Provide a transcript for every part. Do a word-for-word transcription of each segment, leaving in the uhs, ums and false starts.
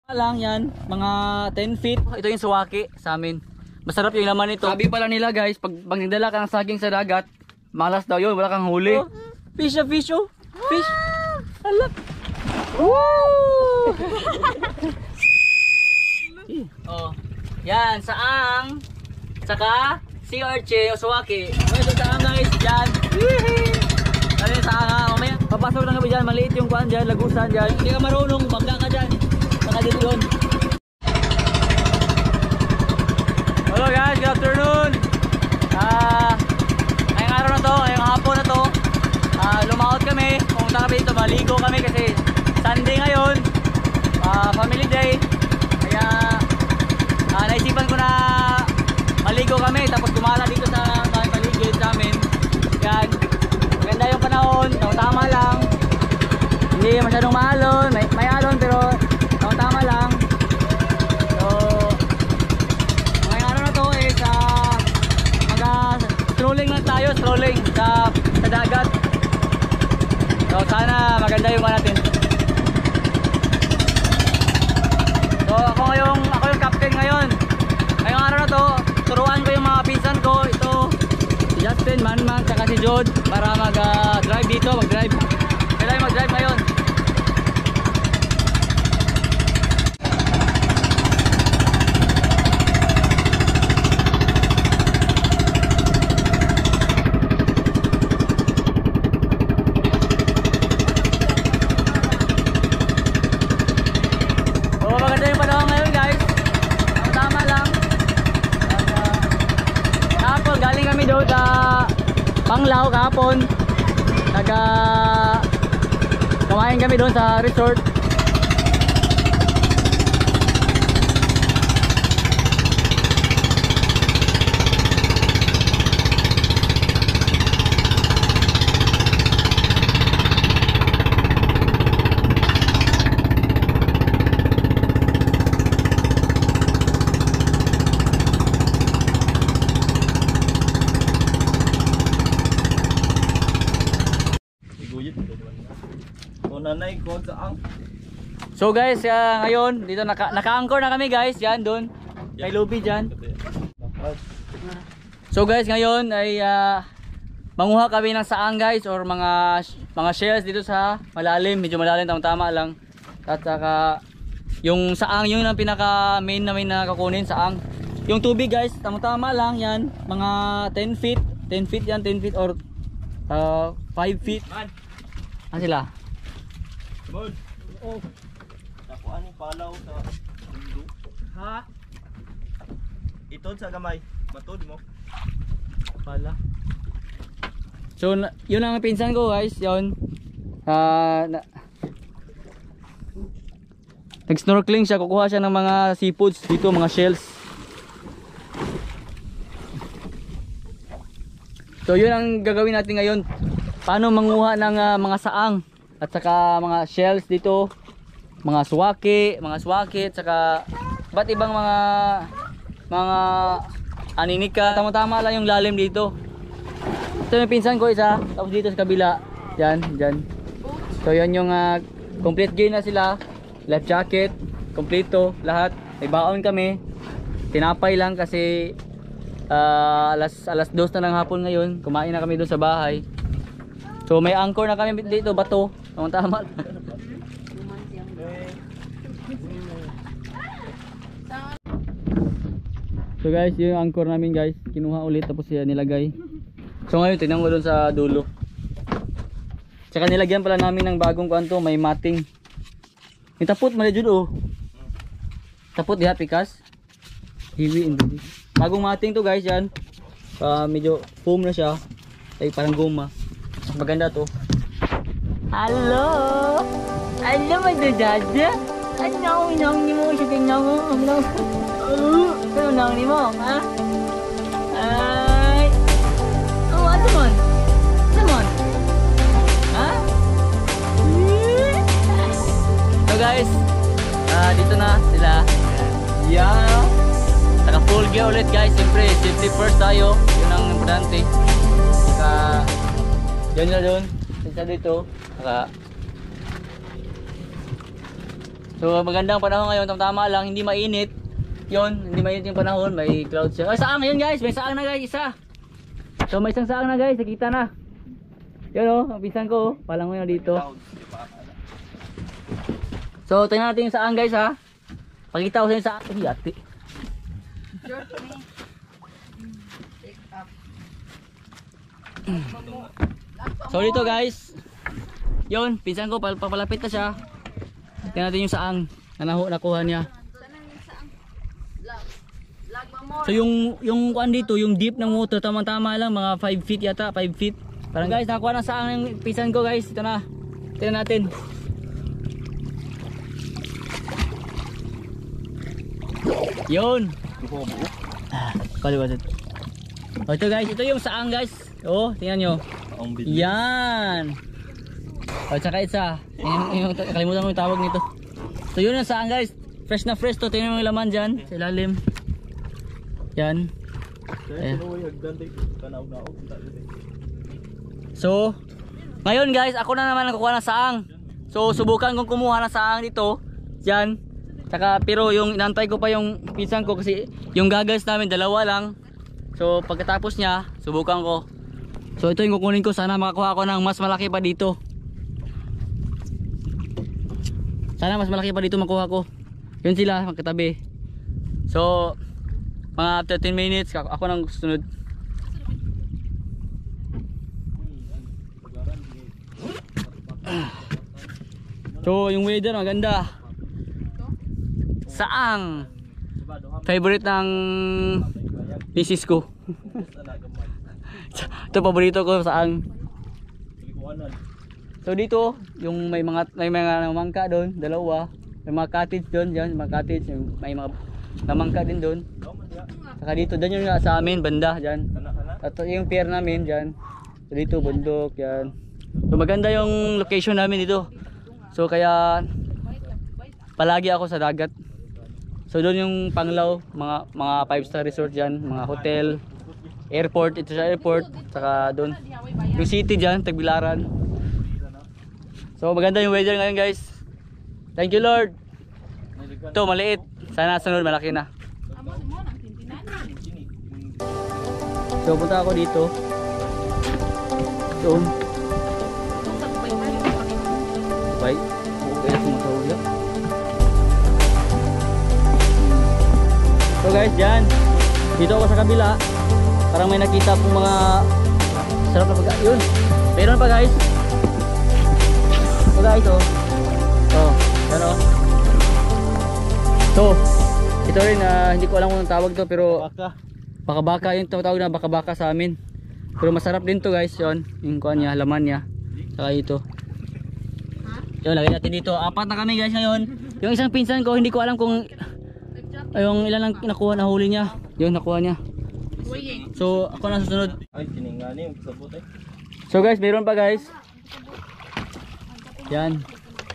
Lang yan, mga ten feet. Ito yung suwaki sa amin. Masarap yung laman nito. Sabi pala nila guys, pag, pag nagdala ka ng saging sa dagat, malas daw yun, wala kang huli. Oh, fish na fish oh. Fish. Alap. Woo! Oh. Yan, saang. Saka sea urchin o suwaki. Ito saang guys, yan. Kaya saang ha, mamaya. Papasok lang kami dyan, maliit yung kuhan dyan, lagusan dyan. Hindi ka marunong, bangga ka dyan. Saka dito yun. Hello guys, good afternoon. Ah, uh, ngayong araw na to, ngayong hapon na to, uh, lumaot kami. Pumunta kami dito, maligo kami kasi Sunday ngayon, uh, family day. Kaya uh, naisipan ko na maligo kami, tapos gumala dito sa paligid sa amin. Yan, maganda yung panahon, tama lang. Hindi masyadong maalon, may, may alon pero tama lang. So ngayong araw na to is uh, mag strolling lang tayo, strolling sa, sa dagat. So sana maganda yung mga natin. So ako ngayong, ako yung captain ngayon. Ngayong araw na to, turuan ko yung mga pinsan ko. Ito si Justin, Manman, saka si Jod para mag uh, drive dito, mag drive. Kailan mag drive ngayon. Panglao kahapon, naga kumain kami doon sa resort. So guys, uh, ngayon dito naka, naka-anchor na kami guys, yan doon kay Luby dyan. So guys, ngayon ay uh, manguha kami ng saang guys, or mga mga shells dito sa malalim, medyo malalim, tama-tama lang. At saka yung saang, yun ang pinaka main namin na kukunin, saang. Yung tubig guys, tama-tama lang yan, mga ten feet, ten feet yan, ten feet or uh, five feet. Ano sila? Oh. Ako ani palaw sa mundo. Ha? Itod sa gamay. Matod mo. Pala. So yun ang pinsan ko guys, yun. Ah, uh, nag-snorkeling siya, kukuha siya ng mga seafoods dito, mga shells. So yun ang gagawin natin ngayon. Paano manguha ng uh, mga saang at saka mga shells dito, mga suwaki, mga suwaki at saka ba't ibang mga mga aninika. Tama-tama lang yung lalim dito. Ito yung pinsan ko isa, tapos dito sa kabila, yan, dyan. So yan yung uh, complete gear na sila, life jacket, kompleto, lahat. May baon kami, tinapay lang kasi uh, alas, alas dos na ng hapon ngayon, kumain na kami doon sa bahay. So may anchor na kami dito, bato, tama-tama. So guys, yung anchor namin guys, kinuha ulit tapos yan nilagay. So ngayon tingnan mo doon sa dulo. Tsaka nilagyan pala namin ng bagong kanto, may mating. May tapot mali jud oh. Tapot diha pikas. Hiwi hindi. Bagong mating to guys yan. Uh, medyo foam na siya. Ay parang goma. Maganda to. Hello. Hello madudada. Ano nang ni mo siya tingnan mo. Ano? Ano nang ni mo, ha? Ay. Oh, ano mon? Ano mon? Ha? So guys, uh, dito na sila. Yeah. Saka full gear ulit guys. Siyempre, safety first tayo. Yun ang importante. Saka yan na doon. Isa dito. Saka so So magandang panahon ngayon, tama lang, hindi mainit. Yun, hindi mainit yung panahon, may clouds siya. Ay, saang yun guys, may saang na guys, isa. So may isang saang na guys, nakita na. Yun oh, ang pinsan ko, oh. Palangoy na dito. So tingnan natin yung saang guys ha. Pakita ko sa inyo sa akin, yati. So dito guys, yun, pinsan ko, papalapit na siya. Tingnan natin yung saang na nakuha niya. So yung yung kuan dito, yung deep ng motor, tama-tama lang mga five feet yata, five feet. Parang guys, nakuha na saang ng pinsan ko guys. Ito na. Tingnan natin. Yun. Ah, kaliwat. Oh, ito guys, ito yung saang guys. Oh, tingnan nyo. Yan. Oh, tsaka isa. Yung, yung, kalimutan mo yung tawag nito. So yun ang saang guys. Fresh na fresh to. Tingnan mo yung laman dyan sa ilalim. Yan. Ayan. So ngayon guys, ako na naman nakukuha ng saang. So subukan kong kumuha ng saang dito. Yan. Tsaka, pero yung inantay ko pa yung pinsan ko kasi yung goggles namin dalawa lang. So pagkatapos niya, subukan ko. So ito yung kukunin ko, sana makakuha ko ng mas malaki pa dito. Sana mas malaki pa dito makuha ko. Yun sila magkatabi. So mga thirteen minutes ako, ako nang sunod. So yung weather maganda. Saang favorite ng misis ko. Ito paborito ko, saang. So dito yung may mga may mga namangka doon, dalawa. May mga cottage doon, diyan, mga cottage, may mga namangka din doon. Saka dito, dyan yung sa amin, banda, dyan. At yung pier namin, dyan. So dito, bundok, yan. So maganda yung location namin dito. So kaya, palagi ako sa dagat. So doon yung Panglao, mga mga five star resort dyan, mga hotel, airport, ito sa airport. Saka doon, yung city dyan, Tagbilaran. So maganda yung weather ngayon guys. Thank you Lord. Ito, maliit. Sana sunod, malaki na. So punta ako dito. Doon. Bye. Okay, sumasawag. So guys, dyan. Dito ako sa kabila. Parang may nakita pong mga sarap na pagkain. Yun. Meron pa guys. So guys, oh. Oh, yan oh. So, ito rin, uh, hindi ko alam kung tawag to pero baka. Baka-baka yung tawag na baka-baka sa amin. Pero masarap din to guys, yun. Yung kuha niya, laman niya. Saka ito. Yun, lagay natin dito. Apat na kami guys ngayon. Yung isang pinsan ko, hindi ko alam kung yung ilan lang nakuha, nahuli niya. Yun, nakuha niya. So, ako na susunod. Ay, tiningani yung sabot eh. So guys, meron pa guys. Yan.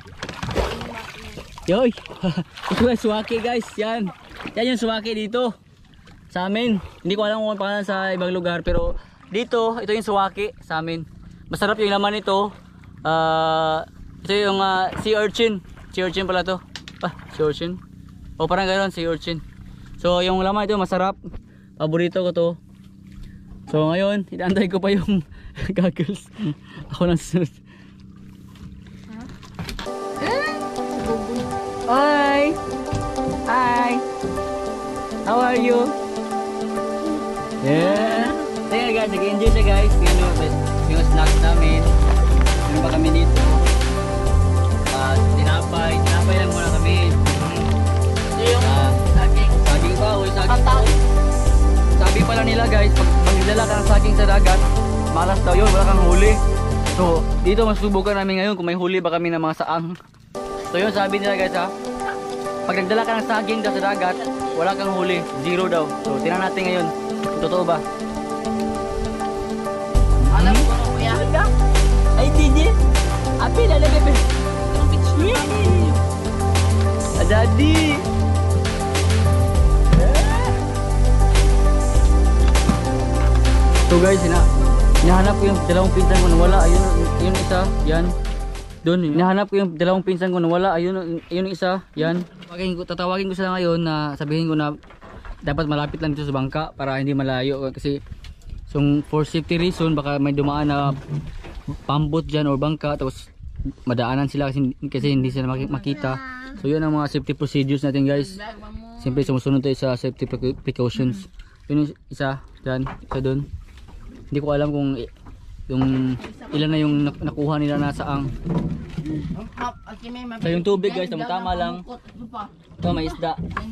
Yoy. Ito guys, suwaki guys. Yan. Yan yung suwaki dito. Sa amin. Hindi ko alam kung ano pangalan sa ibang lugar. Pero dito, ito yung suwaki sa amin. Masarap yung laman nito. Uh, ito yung uh, sea urchin. Sea urchin pala to. Ah, sea urchin. O parang gano'n, sea urchin. So yung laman ito masarap. Paborito ko to. So ngayon, inaantay ko pa yung goggles. Ako nang susunod. Hi! Hi! How are you? Yeah! Teka guys, nag-enjoy siya guys. Yan yung, yung snacks namin. Meron pa kami dito. Uh, tinapay. Tinapay lang muna kami. Ito yung uh, saging. Saging ba? O saging pa. Sabi pala nila guys, pag magdala ka ng saging sa dagat, malas daw yun, wala kang huli. So, dito masubukan namin ngayon kung may huli ba kami ng mga saang. So yun sabi nila guys ha, pag nagdala ka ng saging daw sa dagat, wala kang huli, zero daw. So tingnan natin ngayon, totoo ba? Alam ko na kuya. Ay Didi, api lalagay pa. Daddy. So guys, hina hinahanap ko yung dalawang pinsan ko na wala. Ayun, yung isa, yan. Doon, hinahanap ko yung dalawang pinsan ko na wala. Ayun, ayun yung isa. Yan. Tatawagin ko, tatawagin ko sila ngayon na sabihin ko na dapat malapit lang dito sa bangka para hindi malayo. Kasi so, for safety reason, baka may dumaan na pambot dyan or bangka. Tapos madaanan sila kasi, kasi hindi sila makita. So yun ang mga safety procedures natin guys. Siyempre sumusunod tayo sa safety precautions. Yun yung isa dyan, isa doon. Hindi ko alam kung yung ilan na yung nakuha nila na saang. So yung tubig guys, tama lang. Ito may isda.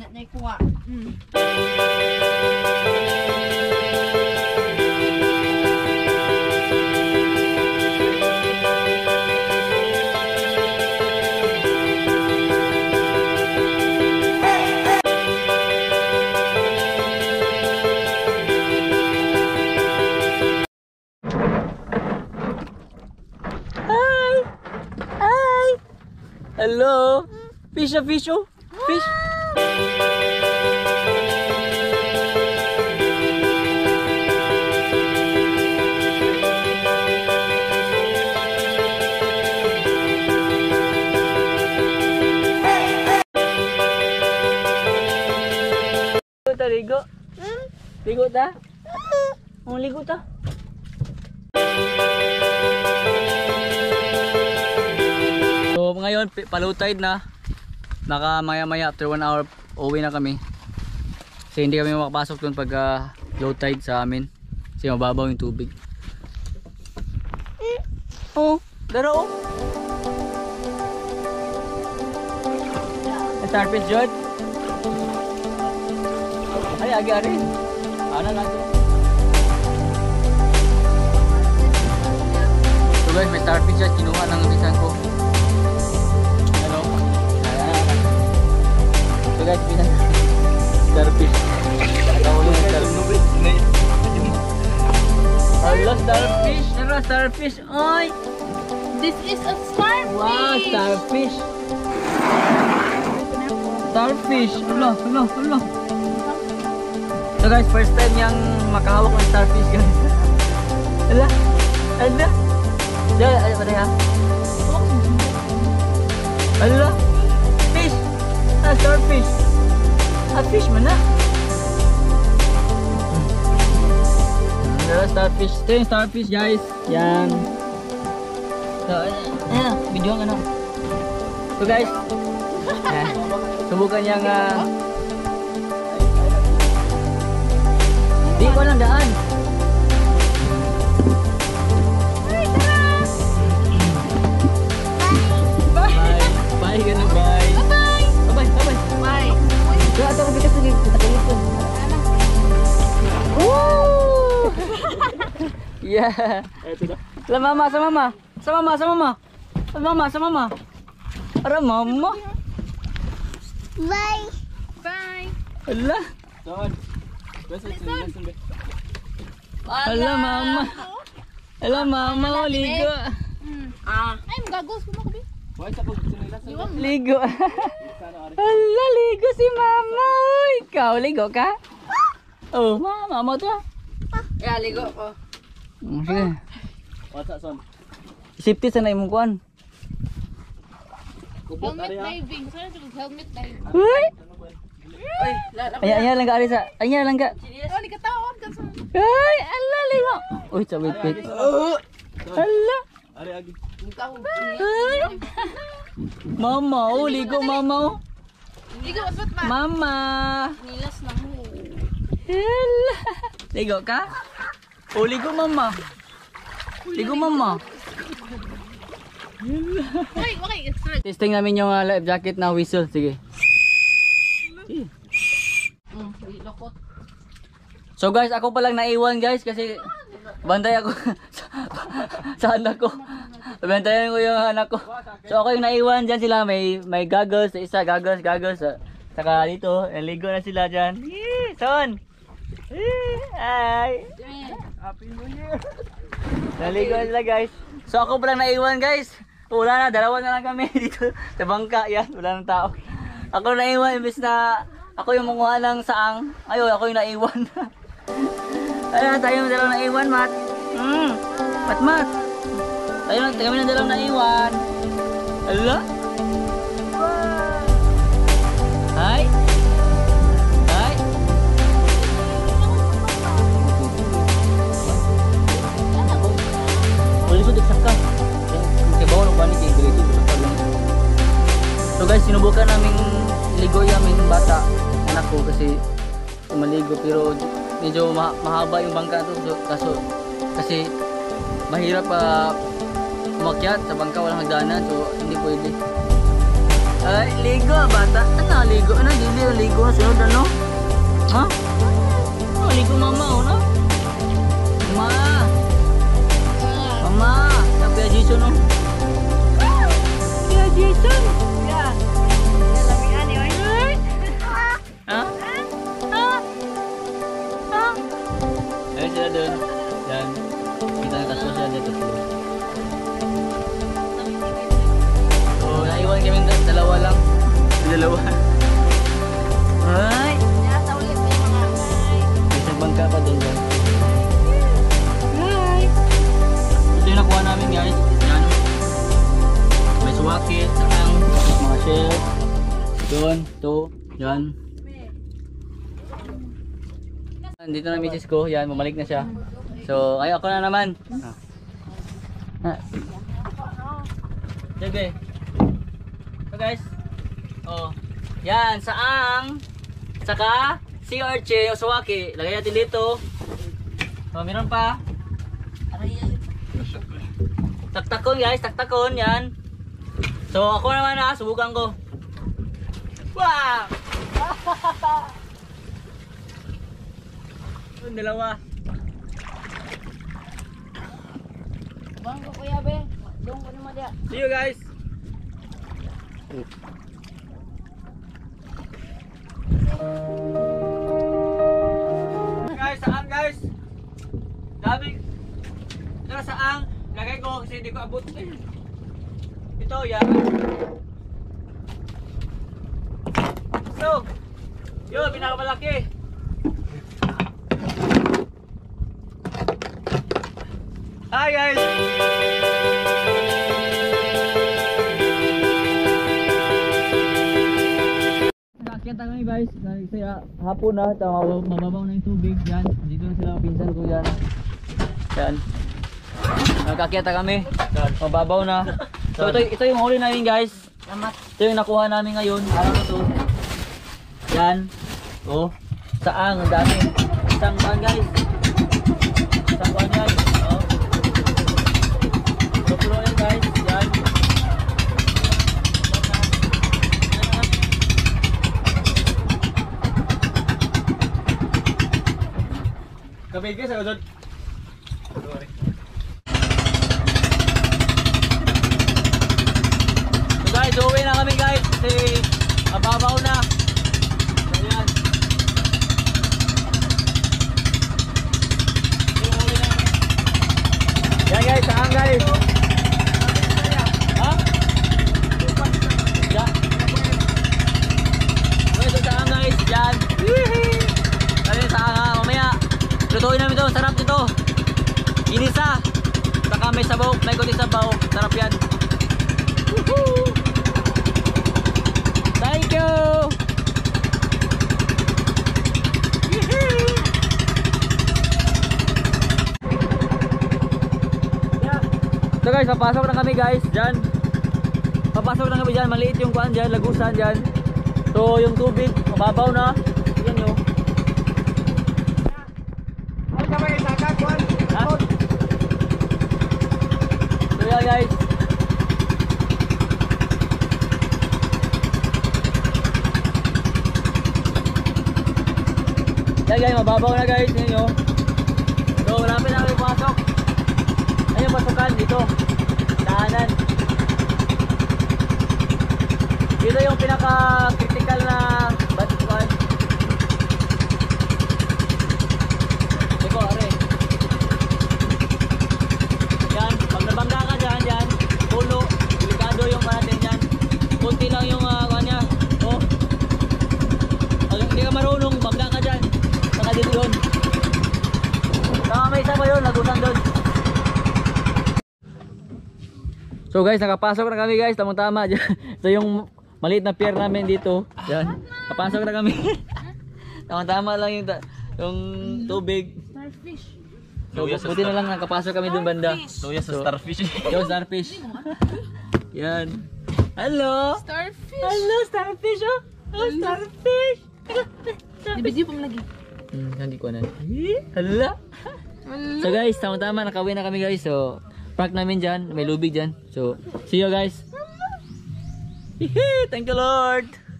Hello! Fish a fish oh! Fish! Ligo ta, ligo? Ligo ta? Oh, ligo ta? So ngayon pa-low tide na. Naka maya maya after one hour uwi na kami. Kasi hindi kami makapasok doon pag uh, low tide sa amin. Kasi mababaw yung tubig. Oh, daro oh. Starfish Jod. Ay, agi-ari. Ano natin? So guys, may starfish Jod. Kinuha ng bisan ko. So guys, pinag starfish. Nakahuli ng starfish. Hello, starfish. Hello, starfish. Oy! This is a starfish. Wow, starfish. Starfish. Hello, hello, hello. So guys, first time niyang makahawak ng starfish guys. Hala, hala. Diyan, ay, pwede ha? Hala. Fish. Ah, starfish. Ah, fish man na. Hala, starfish. Ito yung starfish guys. Yan. So, ayan, video ang ano. So guys, ayan, subukan niyang uh, di ko lang daan. Bye. Bye, gano'n, bye. Bye-bye. Bye-bye, bye-bye. Bye. Kaya ito ko bigas lagi, kita ko ito. Woo! Yeah. Sa mama, sa mama. Sa mama, sa mama. Sa mama, sa mama. Ara mama. Bye. Bye. Ala. Ala mama. Ala mama, oh, ligo. Ah. Ay, magagos ko mo kabi. Ligo. Ala, ligo si mama. Ikaw, ligo ka? Oh, mama mo to. Yeah, ligo ko. Mm, sige. What's that son? Safety sa na imong kuan. Helmet diving. Saan ito helmet diving? Uy! Ay, lala. Ayan, ayan lang ka, Arisa. Ayan lang ka. Oh, ni kataon ka sa. Ay, ala, ligo. Uy, sa wait, wait. Ala. Ari agi. Ikaw. Ay. Mama, oh, ligo mama, oh. Ligo asot ba? Mama. Nilas na mo. Ala. Ligo ka? Oh, ligo mama. Ligo mama. Wait, wait, extra. Testing namin yung uh, life jacket na whistle. Sige. Sige. Mm, lokot. So guys, ako palang naiwan guys kasi bantay ako sa anak ko. Bantayan ko yung anak ko. So ako yung naiwan dyan sila. May may goggles. Isa goggles, goggles. Uh, saka dito, naligo na sila dyan. Yee, son! Yee, hi! Happy New Year! Naligo na sila guys. So ako palang naiwan guys. Wala na, dalawa na lang kami dito sa bangka. Yan, wala nang tao. Ako naiwan, imbes na ako yung manguha ng saang. Ayun, ako yung naiwan. Ayun, tayo yung dalawang naiwan, Mat. Hmm, Mat, Mat. Tayo, tayo yung dalawang naiwan. Ala. Hai. Hai. Boleh sudah saka. Kaya bawa ng panik yung grade itu saka lang. So guys, sinubukan naming ligo yamin bata anak ko kasi maligo pero medyo ma mahaba yung bangka to so, kaso kasi mahirap pa uh, umakyat sa bangka walang hagdanan so hindi pwede. Ay, ligo bata. Ano ligo? Ano dili ligo na sunod ano? Ha? Oh, ligo mama oh no? Mama. Mama, sabi ya Jason no. Ya Jason. Ya. Lamian ni oi. Ha? Ha? Ha? Ayun sila dun. Yan. Kita nataswa sila dito. So, naiwan kami ng dalawa lang. Dalawa. Ay! Ya, ulit may mga ay. May isang bangka pa dun dyan. Hi. Ito yung nakuha namin guys. Yan. May suwakit, sakang, mga shell. Doon, to, yan. Dito na misis ko, yan, bumalik na siya. So, ay ako na naman. Ah. Sige. So guys. Oh. Yan, saang saka sea urchin o suwaki. Lagay natin dito. So, meron pa. Taktakon guys, taktakon yan. So, ako naman na, subukan ko. Wow! Yung dalawa. Bang ko kuya be. Dong ko naman dia. See you guys. Guys, saan guys? Dami. Ito saan? Lagay ko kasi hindi ko abot. Ito yan. So, yun, pinakamalaki. Hi guys! Nakakita kami guys, kaya hapon na, mababaw na yung tubig yan. Dito na sila pinsan ko yan. Yan. Nakakita kami, mababaw na. So ito, ito yung huli namin guys. Ito yung nakuha namin ngayon, araw na to. Yan. Oh, saang, ang dami. Isang pan guys. Isang pan yan. Pulo yan guys, yan. Kabig guys, ako dyan. So guys, uwi na kami guys kasi mababaw na. Ayan. Yan guys, saan guys? Yan. Kali sa nga mamaya. Lutuin namin ito, sarap nito. Inisa. Saka may sabaw, may kunti sabaw. Sarap yan. Woohoo! Thank you. So guys, papasok na kami guys. Diyan. Papasok na kami diyan, maliit yung kuan diyan, lagusan diyan. So yung tubig, mababaw na. Yan yun. Ha? So yeah guys. Yeah guys, mababaw na guys. Yan yun. So malapit na kami pasok. Ayun, pasukan dito. Daanan. Dito yung pinaka-critical na batikuan. Eko, are. Yan, pag nabangga ka dyan, dyan, pulo, delikado yung natin yan. Kunti lang yung uh, kanya. Oh. Pag hindi ka marunong, bangga ka dyan. Saka dito yun. Saka may isa pa yun, lagusan doon. So guys, nakapasok na kami guys, tamang tama. Ito yung maliit na pier namin dito. Yan. Napasok na kami. tamang tama lang yung, yung tubig. Starfish. So buti na lang nakapasok kami dun banda. Luya sa starfish. Yo, starfish. Yan. Hello. Starfish. Hello, starfish oh. Oh, starfish. Di-video pa lagi. Hmm, hindi ko na. Hala. So guys, tama-tama nakawin na kami guys. So, park namin dyan. May lubig dyan. So, see you guys. Thank you Lord.